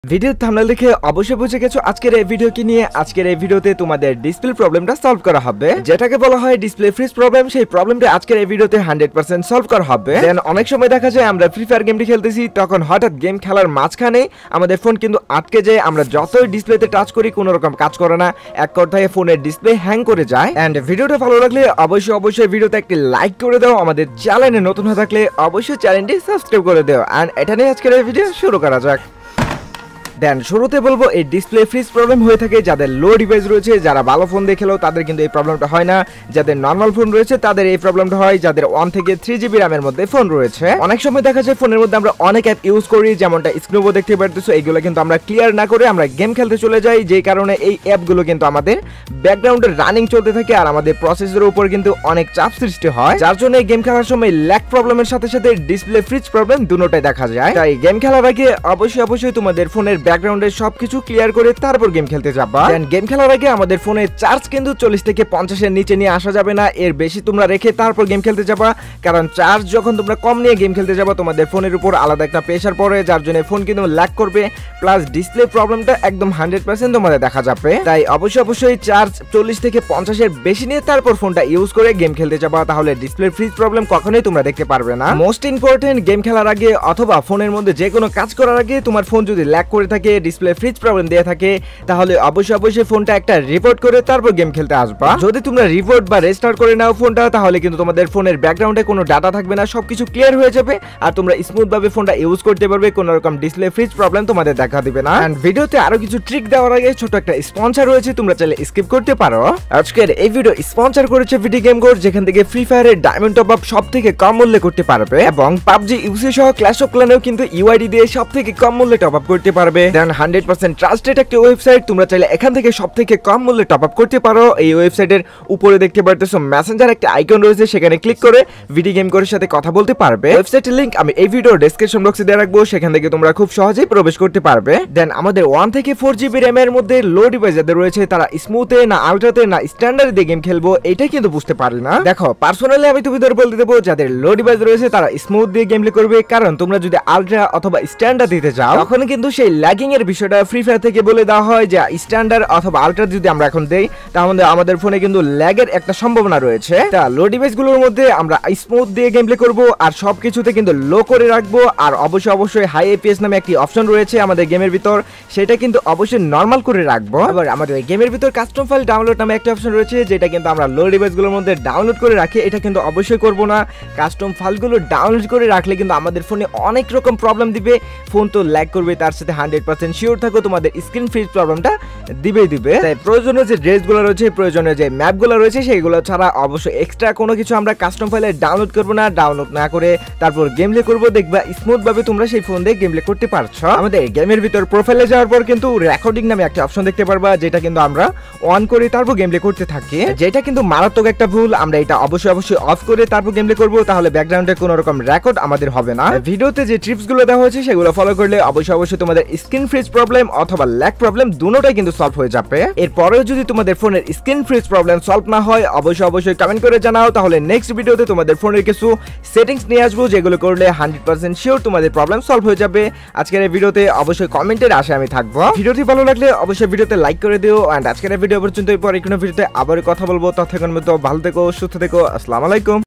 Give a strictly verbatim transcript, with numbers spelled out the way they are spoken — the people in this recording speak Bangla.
ভিডিও থাম্বনেল দেখে অবশ্যই বুঝে গেছো আজকের এই ভিডিও কি নিয়ে। আজকের এই ভিডিওতে তোমাদের ডিসপ্লে প্রবলেমটা সলভ করা হবে, যেটাকে বলা হয় ডিসপ্লে ফ্রিজ প্রবলেম। সেই প্রবলেমটা আজকের এই ভিডিওতে হান্ড্রেড পার্সেন্ট সলভ করা হবে। দেন অনেক সময় দেখা যায় আমরা ফ্রি ফায়ার গেমটি খেলতেছি, তখন হঠাৎ গেম খেলার মাঝখানে আমাদের ফোন কিন্তু আটকে যায়। আমরা যতই ডিসপ্লেতে টাচ করি কোনো রকম কাজ করে না, এক কথায় ফোনের ডিসপ্লে হ্যাং করে যায়। এন্ড ভিডিওটা ভালো লাগলে অবশ্যই অবশ্যই ভিডিওতে একটি লাইক করে দাও। আমাদের চ্যানেলে নতুন হয়ে থাকলে অবশ্যই চ্যানেলটি সাবস্ক্রাইব করে দাও। এন্ড এটা নিয়ে আজকের এই ভিডিও শুরু করা যাক। দেন শুরুতে বলবো এই ডিসপ্লে ফ্রিজ প্রবলেম হয়ে থাকে যাদের লো ডিভাইস রয়েছে, যারা ভালো ফোন দিয়ে খেলো তাদের কিন্তু এই প্রবলেমটা হয় না। যাদের নর্মাল ফোন রয়েছে তাদের এই প্রবলেমটা হয়, যাদের ওয়ান থেকে থ্রি জিবি র্যামের মধ্যে ফোন রয়েছে। অনেক সময় দেখা যায় ফোনের মধ্যে আমরা অনেক অ্যাপ ইউজ করি, যেমনটা স্ক্রিনও দেখতে পারতেছো, এইগুলো কিন্তু আমরা ক্লিয়ার না করে আমরা গেম খেলতে চলে যাই, যেই কারণে এই অ্যাপগুলো কিন্তু আমাদের ব্যাকগ্রাউন্ডে রানিং চলতে থাকে আর আমাদের প্রসেসরের উপর কিন্তু অনেক চাপ সৃষ্টি হয়, যার জন্য গেম খেলার সময় ল্যাগ প্রবলেমের সাথে সাথে ডিসপ্লে ফ্রিজ প্রবলেম দুটোটাই দেখা যায়। তাই গেম খেলার আগে অবশ্যই অবশ্যই তোমাদের ফোনের ব্যাকগ্রাউন্ডে সবকিছু ক্লিয়ার করে তারপর গেম খেলতে যাবা। দেন গেম খেলার আগে আমাদের ফোনের চার্জ কিন্তু চল্লিশ থেকে পঞ্চাশের নিচে নিয়ে আসা যাবে না, এর বেশি তোমরা রেখে তারপর গেম খেলতে যাবা। কারণ চার্জ যখন তোমরা কম নিয়ে গেম খেলতে যাবা তোমাদের ফোনের উপর আলাদা একটা প্রেসার পড়ে, যার জন্য ফোন কিন্তু ল্যাগ করবে, প্লাস ডিসপ্লে প্রবলেমটা একদম হান্ড্রেড পার্সেন্ট তোমাদের দেখা যাবে। তাই অবশ্যই অবশ্যই চার্জ চল্লিশ থেকে পঞ্চাশের বেশি নিয়ে তারপর ফোনটা ইউজ করে গেম খেলতে যাবা, তাহলে ডিসপ্লে ফ্রিজ প্রবলেম কখনোই তোমরা দেখতে পারবে না। মোস্ট ইম্পর্টেন্ট, গেম খেলার আগে অথবা ফোনের মধ্যে যে কোনো কাজ করার আগে তোমার ফোন যদি ল্যাগ করে থাকে, ডিসপ্লে ফ্রিজ প্রবলেম দিয়ে থাকে, তাহলে অবশ্যই অবশ্যই ফোনটা একটা রিপোর্ট করে তারপর গেম খেলতে আসবা। যদি তোমরা রিপোর্ট বা রেস্টার্ট করে নাও ফোনটা, তাহলে কিন্তু তোমাদের ফোনের ব্যাকগ্রাউন্ডে কোনো ডাটা থাকবে না, সবকিছু ক্লিয়ার হয়ে যাবে আর তোমরা স্মুথ ভাবে ফোনটা ইউজ করতে পারবে, কোনো রকম ডিসপ্লে ফ্রিজ প্রবলেম তোমাদের দেখা দিবে না। এন্ড ভিডিওতে আরো কিছু ট্রিক দেওয়ার আগে ছোট একটা স্পন্সর রয়েছে, তোমরা চাইলে স্কিপ করতে পারো। আজকের এই ভিডিও স্পন্সর করেছে ভিডিও গেম গোর, যেখান থেকে ফ্রি ফায়ারের ডায়মন্ড টপ আপ সব থেকে কম মূল্যে করতে পারবে এবং পাবজি ইউসি সহ ক্ল্যাশ অফ ক্ল্যানেও কিন্তু ইউআইডি দিয়ে সব থেকে কম মূল্যে টপ আপ করতে পারবে। দেন হান্ড্রেড পার্সেন্ট ট্রাস্টেড একটা ওয়েবসাইট, তোমরা চাইলে এখান থেকে সব থেকে কম মূল্যে টপ আপ করতে পারো। এই ওয়েবসাইটের উপরে দেখতে পারতেছো মেসেঞ্জার একটা আইকন রয়েছে, সেখানে ক্লিক করে ভিডিও গেম গোরের সাথে কথা বলতে পারবে। ওয়েবসাইটের লিংক আমি এই ভিডিওর ডেসক্রিপশন বক্সে দিয়ে রাখবো, সেখান থেকে তোমরা খুব সহজেই প্রবেশ করতে পারবে। দেন আমাদের ওয়ান থেকে ফোর জিবি র্যামের মধ্যে লো ডিভাইস যাদের রয়েছে তারা স্মুথে না আলট্রাতে না স্ট্যান্ডার্ড দিয়ে গেম খেলবো, এটাই কিন্তু বুঝতে পারি না। দেখো পার্সোনালি আমি তোমাদের বলতে দেবো, যাদের লো ডিভাইস রয়েছে তারা স্মুথ দিয়ে গেম প্লে করবে, কারণ তোমরা যদি আলট্রা অথবা স্ট্যান্ডার্ড দিতে যাও তখন কিন্তু সেই ল্যাগিং এর বিষয়টা ফ্রি ফায়ার থেকে বলে দেওয়া হয় যে স্ট্যান্ডার্ড অথবা আলট্রা যদি আমরা এখন দেই তাহলে আমাদের ফোনে কিন্তু ল্যাগের একটা সম্ভাবনা রয়েছে। তা লো ডিভাইস গুলোর মধ্যে আমরা স্মুথ দিয়ে গেম প্লে করবো আর সবকিছুতে কিন্তু লো করে রাখবো। আর অবশ্যই অবশ্যই হাই এপিএস নামে একটি অপশন রয়েছে আমাদের গেমের ভিতর, সেটা কিন্তু অবশ্যই নরমাল করে রাখবো। আবার আমাদের গেমের ভিতর কাস্টম ফাইল ডাউনলোড নামে একটা অপশন রয়েছে, যেটা কিন্তু আমরা লো ডিভাইস গুলোর মধ্যে ডাউনলোড করে রাখি, এটা কিন্তু অবশ্যই করবো না। কাস্টম ফাইলগুলো ডাউনলোড করে রাখলে কিন্তু আমাদের ফোনে অনেক রকম প্রবলেম দিবে, ফোন তো ল্যাগ করবে, তার সাথে হান্ড্রেড পার্সেন্ট শিওর থাকো তোমাদের স্ক্রিন ফ্রিজ প্রবলেমটা দিবেই দিবে। তাই প্রয়োজনীয় যে ড্রেসগুলো রয়েছে, প্রয়োজনীয় যে ম্যাপগুলো রয়েছে, সেইগুলো ছাড়া অবশ্যই এক্সট্রা কোনো কিছু আমরা কাস্টম ফাইলে ডাউনলোড করবো না। ডাউনলোড না করে তারপর গেম প্লে করবো, দেখবা স্মুথ ভাবে তোমরা সেই ফোন দিয়ে গেম প্লে করতে পারছো। আমাদের গেমের ভিতর প্রোফাইলে যাওয়ার পর কিন্তু রেকর্ডিং নামে একটা অপশন দেখতে পারবা, যেটা কিন্তু আমরা অন করে তারপর গেম প্লে করতে থাকি, যেটা কিন্তু মারাত্মক একটা ভুল। আমরা এটা অবশ্যই অবশ্যই অফ করে তারপর গেম প্লে করবো, তাহলে ব্যাকগ্রাউন্ডে কোনো রকম রেকর্ড আমাদের হবে না। ভিডিওতে যে টিপস গুলো দেওয়া হয়েছে সেগুলো ফলো করলে অবশ্যই অবশ্যই তোমাদের স্ক্রিন ফ্রিজ প্রবলেম অথবা ল্যাগ প্রবলেম দুটোটাই কিন্তু সলভ হয়ে যাবে। এরপরেও যদি তোমাদের ফোনের স্ক্রিন ফ্রিজ প্রবলেম সলভ না হয় অবশ্যই অবশ্যই কমেন্ট করে জানাও, তাহলে নেক্সট ভিডিওতে তোমাদের ফোনের কিছু সেটিংস নিয়ে আসবো, যেগুলো করলে হান্ড্রেড পার্সেন্ট শিওর তোমাদের প্রবলেম সলভ হয়ে যাবে। আজকের এই ভিডিওতে অবশ্যই কমেন্টের আশায় আমি থাকবো। ভিডিওটি ভালো লাগলে অবশ্যই ভিডিওতে লাইক করে দিও। এন্ড আজকের এই ভিডিও পর্যন্ত, পরে কোনো ভিডিওতে আবার কথা বলবো। ততক্ষণ মতো ভালো থেকো, সুস্থ থেকো, আসসালামু আলাইকুম।